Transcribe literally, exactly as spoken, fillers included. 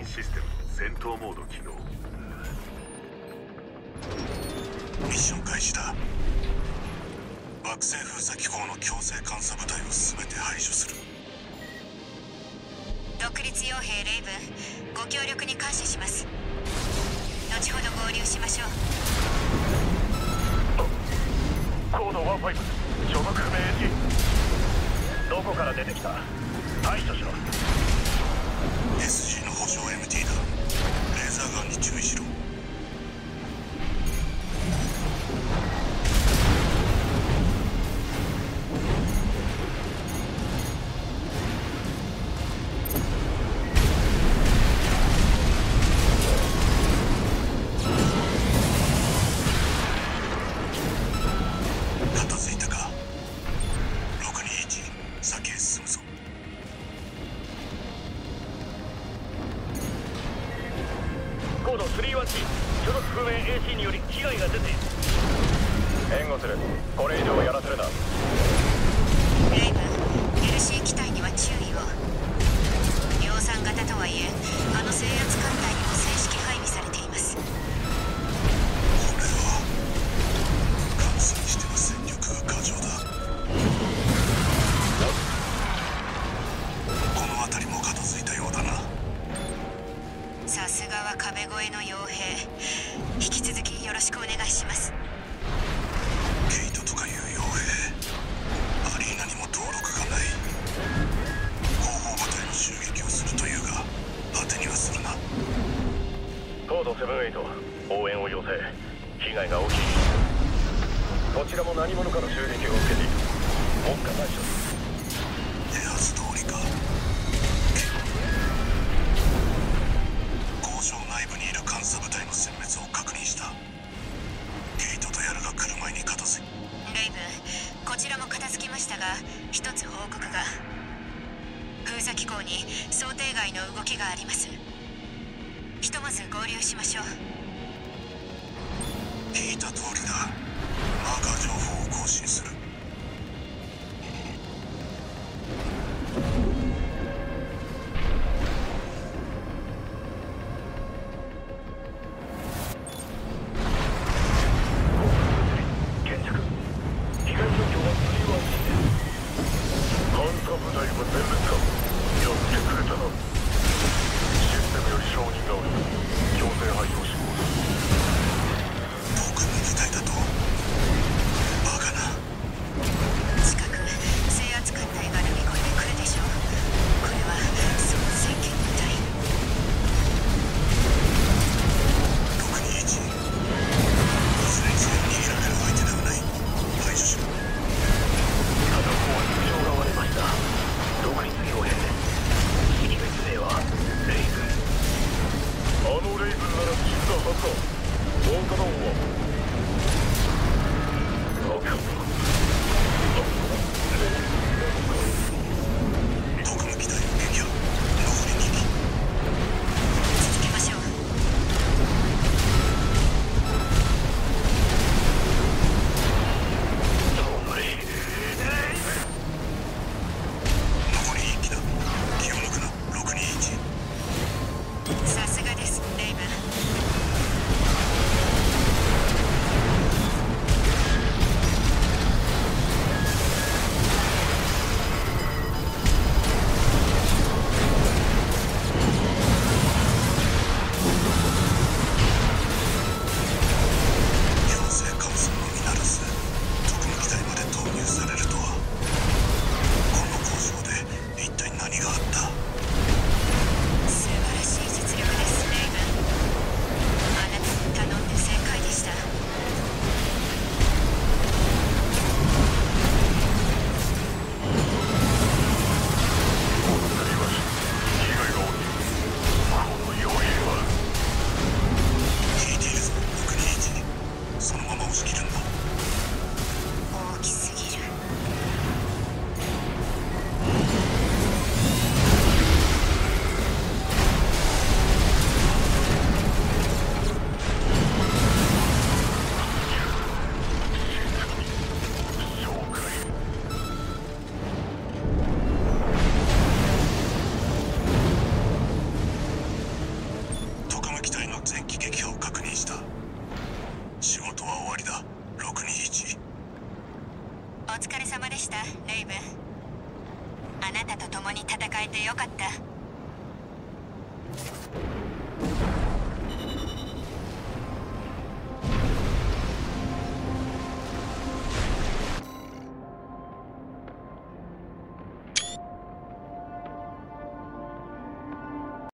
システム戦闘モード起動。 ミッション開始だ。惑星封鎖機構の強制監査部隊を全て排除する。 独立傭兵レイブン、ご協力に感謝します。後ほど合流しましょう。 コードじゅうご、所属不明 エージー。 どこから出てきた？排除しろ。 エスジー の補助 エムティー だ。レーザーガンに注意しろ。片付いたか？ろくにいち、先へ進むぞ。 コードさんじゅういち、所属不明 エーシー により被害が出ている。援護する。これ以上やらせるな。 レイブン、 エルシー 機体には注意を。量産型とはいえ、あの制圧艦隊にも正式配備されています。 これは艦載にしては戦力が過剰だ。この辺りも片付いたようだな。 さすがは壁越えの傭兵。引き続きよろしくお願いします。 ケイトとかいう傭兵、アリーナにも登録がない。後方部隊の襲撃をするというが当てにはするな。 コードななじゅうはち、応援を要請。被害が大きい。こちらも何者かの襲撃を受けている。目下対処。 手はず通りか。工場内部にいる監査部隊の殲滅を確認した。ケイトとやるが来る前に片付い。 レイブン、こちらも片付きましたが、一つ報告が。封鎖機構に想定外の動きがあります。ひとまず合流しましょう。 聞いた通りだ。マーカー情報を更新する。 現着。被害状況はさんじゅういちです。監査部隊は全滅か。やってくれたな。システムより承認がおる。強制排除します。 僕の部隊だと。バカな。 疲れ様でしたレイブン。あなたと共に戦えてよかった。